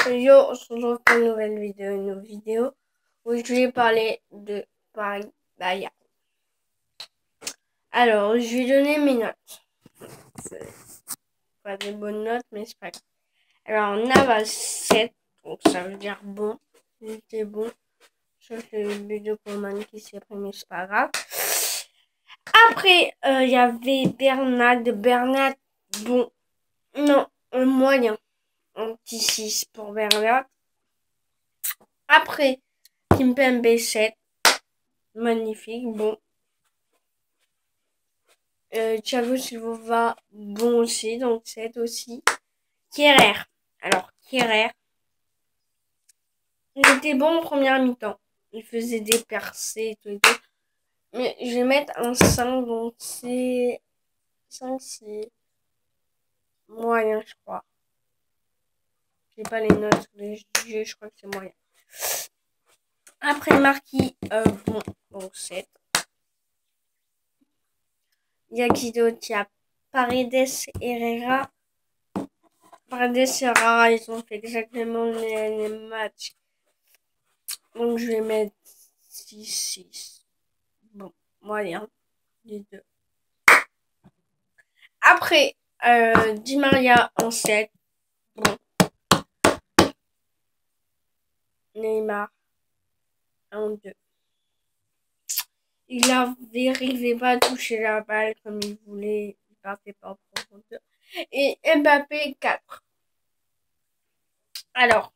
Yo, on se retrouve pour une nouvelle vidéo où je vais parler de Paris-Bayern. Alors, je vais donner mes notes. C'est pas des bonnes notes, mais c'est pas grave. Alors, on a 7, donc ça veut dire bon. C'était bon. Sauf le but de Coman qui s'est pris, mais c'est pas grave. Après, il y avait Bernat, bon, non, un moyen. Un petit 6 pour Bernat. Après, Kimpembe 7. Magnifique, bon. Thiago Silva, bon aussi, donc 7 aussi. Kehrer. Alors, Kehrer, il était bon en première mi-temps. Il faisait des percées et tout et tout. Mais je vais mettre un 5, donc c'est 5, c'est moyen, je crois. J'ai pas les notes sous les yeux, je crois que c'est moyen. Après, Marquis, bon, donc 7. Il y a qui d'autre? Il y a Paredes, Herrera. Paredes et Herrera, ils ont fait exactement les matchs. Donc je vais mettre 6, 6. Bon, moyen, les deux. Après, Di Maria en 7. Bon. Neymar en 2. Il n'arrivait pas à toucher la balle comme il voulait. Il partait pas en profondeur. Et Mbappé 4. Alors,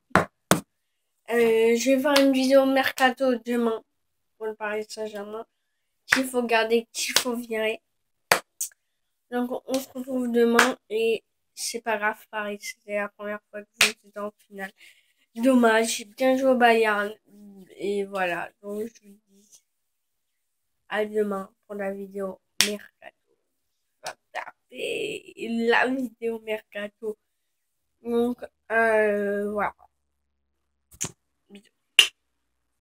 je vais faire une vidéo mercato demain pour le Paris Saint-Germain. Qu'il faut garder, qu'il faut virer. Donc on se retrouve demain et c'est pas grave, Paris, c'était la première fois que vous étiez en finale. Dommage, bien joué au Bayern. Et voilà, donc je vous dis à demain pour la vidéo Mercato. On va taper la vidéo Mercato. Donc voilà.